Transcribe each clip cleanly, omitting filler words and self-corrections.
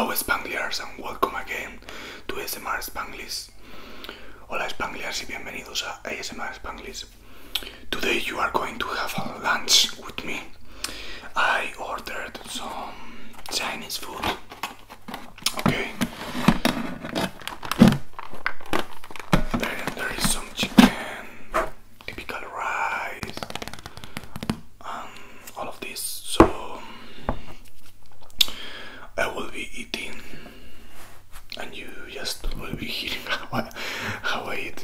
Hello Spangliers and welcome again to ASMR Spanglish. Hola Spangliers y bienvenidos a ASMR Spanglish. Today you are going to have a lunch with me. I ordered some Chinese food. Okay. There is some chicken, typical rice, and all of this. So I will be eating, and you just will be hearing how I eat.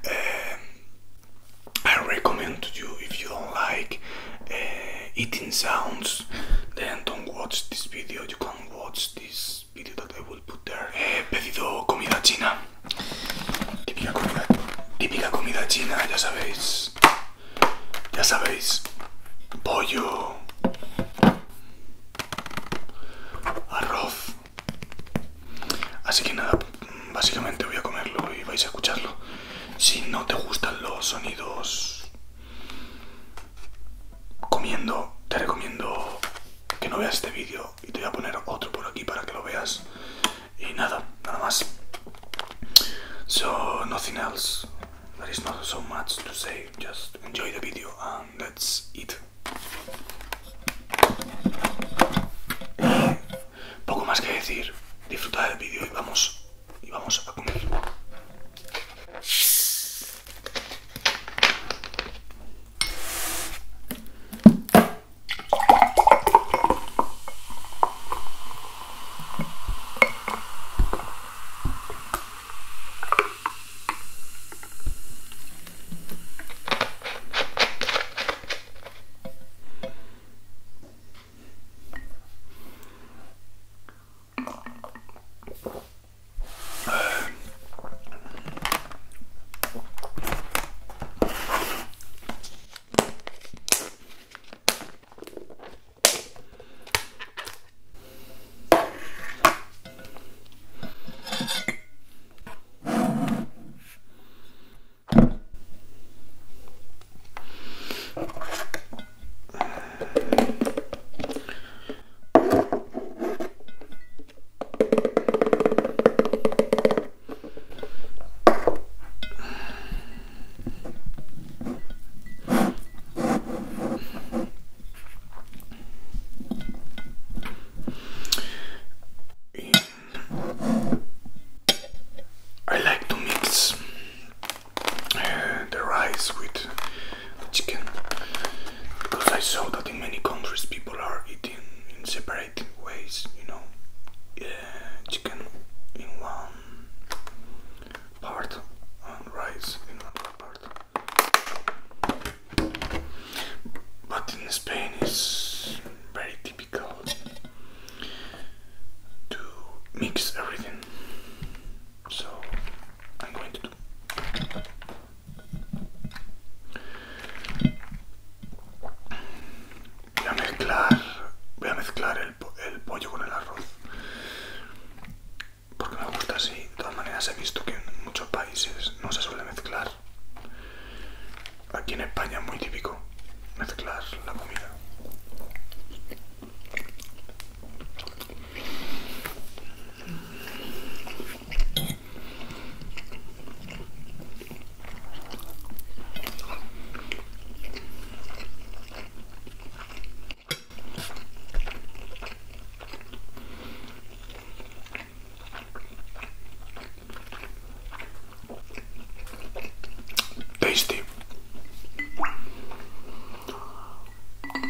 I recommend to you, if you don't like eating sounds, then don't watch this video. You can watch this video that I will put there. He pedido comida china. Típica comida china, ya sabéis. Ya sabéis. Pollo, arroz. Así que nada, básicamente voy a comerlo y vais a escucharlo. Si no te gustan los sonidos comiendo, te recomiendo que no veas este vídeo y te voy a poner otro por aquí para que lo veas. Y nada más. So nothing else. There is not so much to say. Just enjoy the video and that's it. Poco más que decir. Disfruta del vídeo y vamos a comer. With chicken, because I saw that in many countries people are eating in separate ways, you know, chicken in one part and rice in another part. But in Spain it's very typical to mix everything, so I'm going to do. Voy a mezclar el pollo con el arroz porque me gusta así. De todas maneras he visto que en muchos países no se suele mezclar. Aquí en España es muy típico mezclar la comida. Tasty.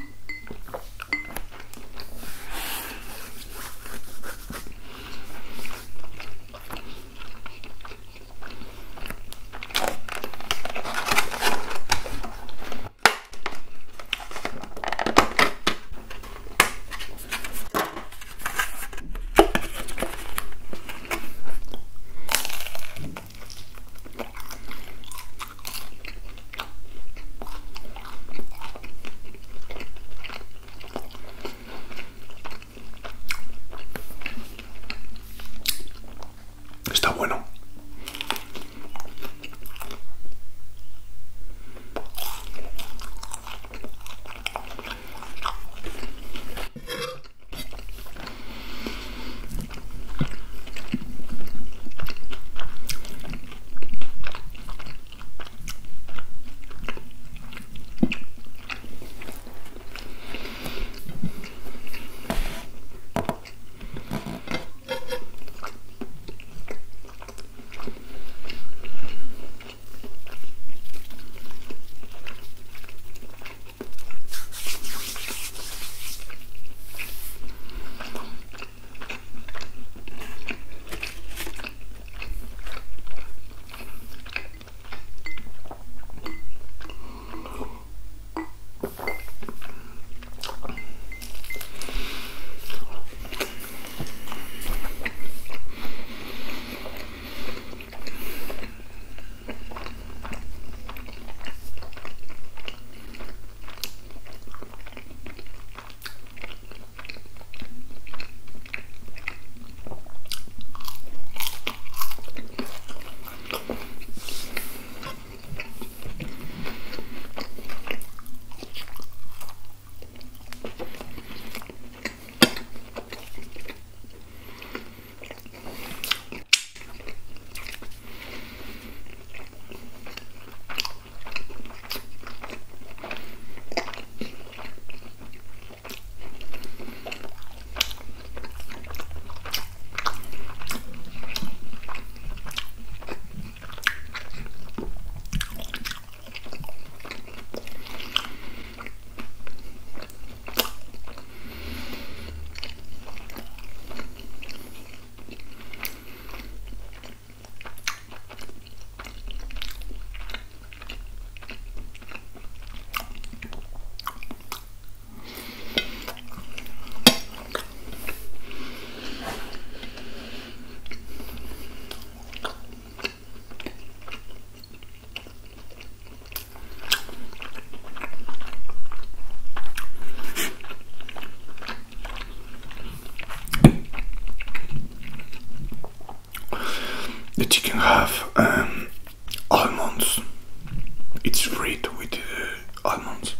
that you can have almonds. It's rich with almonds.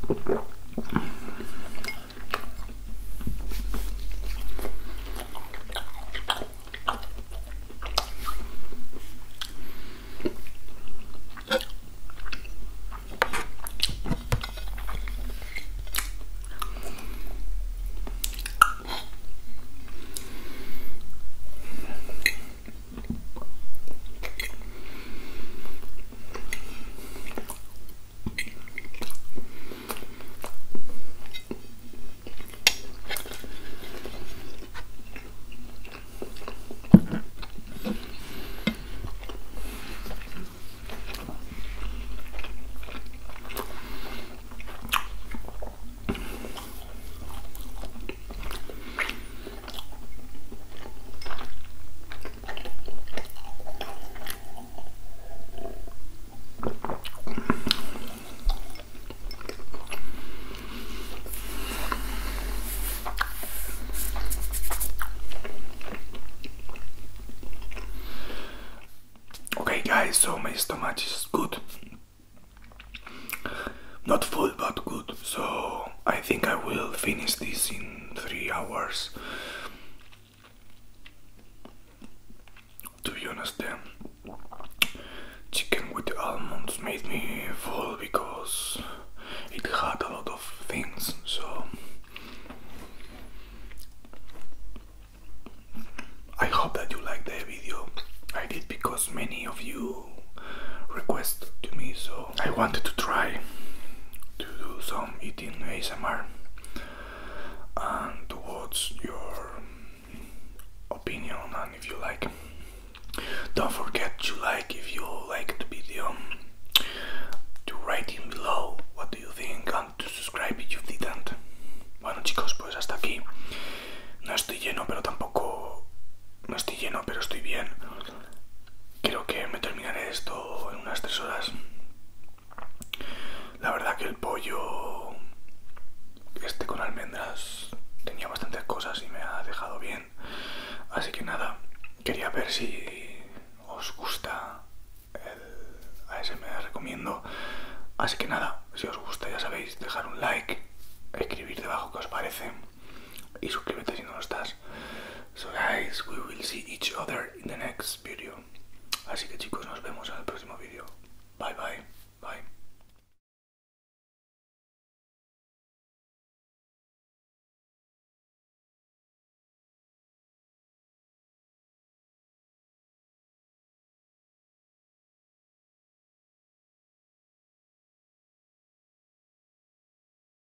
Okay guys, so my stomach is good. Not full but good, so I think I will finish this in 3 hours. To be honest, the chicken with the almonds made me full because it had a lot of things, so I hope that you like the video. I did because many of you requested to me, so I wanted to try to do some eating ASMR and to watch your opinion, and if you like, don't forget to like if you like the video, to write in below what do you think and to subscribe if you didn't. Bueno chicos, pues hasta aquí. No estoy lleno pero tampoco... No estoy lleno pero estoy bien. Creo que me terminaré esto en unas 3 horas. La verdad que el pollo este con almendras tenía bastantes cosas y me ha dejado bien. Así que nada, quería ver si os gusta el ASMR, recomiendo. Así que nada, si os gusta ya sabéis, dejar un like, escribir debajo qué os parece y suscríbete si no lo estás. So guys, we will see